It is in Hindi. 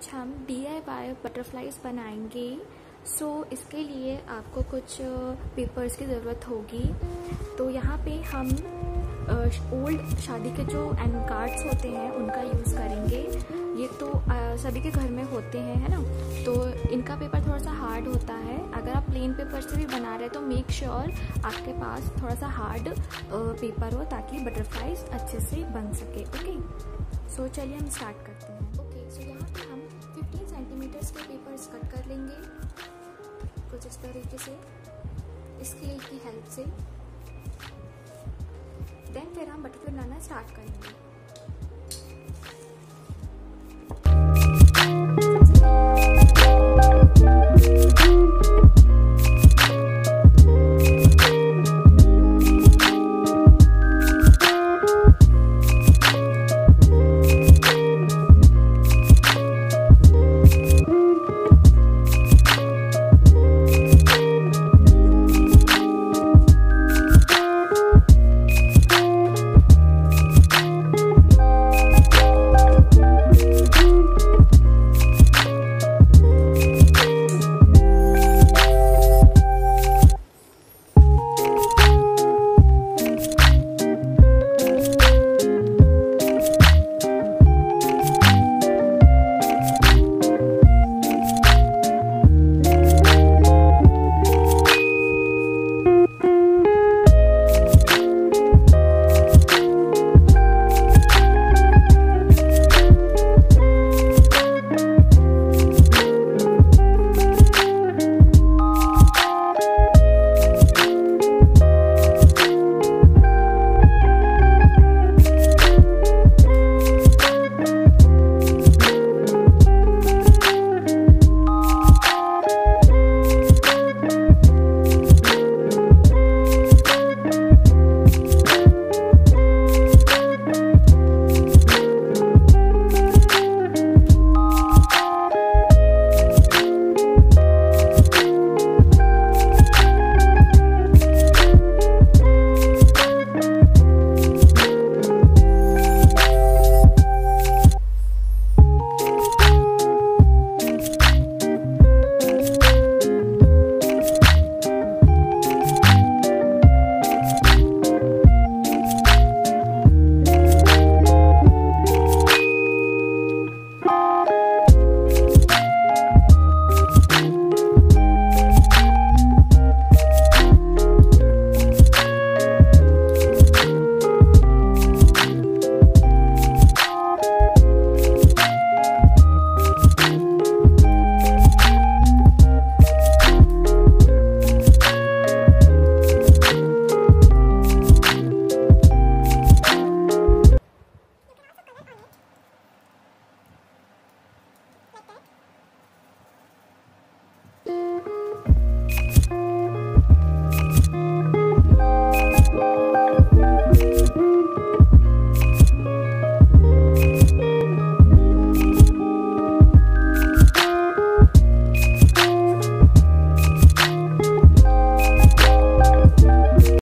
आज हम DIY बटरफ्लाइज बनाएंगे। इसके लिए आपको कुछ पेपर्स की ज़रूरत होगी। तो यहाँ पे हम ओल्ड शादी के जो एंड कार्ड्स होते हैं उनका यूज़ करेंगे। ये तो सभी के घर में होते हैं, है ना। तो इनका पेपर थोड़ा सा हार्ड होता है। अगर आप प्लेन पेपर से भी बना रहे हैं तो मेक श्योर आपके पास थोड़ा सा हार्ड पेपर हो ताकि बटरफ्लाइज अच्छे से बन सके। ओके, सो चलिए हम स्टार्ट करते हैं। ओके, सो यहाँ पे हम 15 सेंटीमीटर्स के पेपर्स कट कर लेंगे कुछ इस तरीके से स्केल की हेल्प से। देन फिर हम बटरफ्लाई बनाना स्टार्ट करेंगे।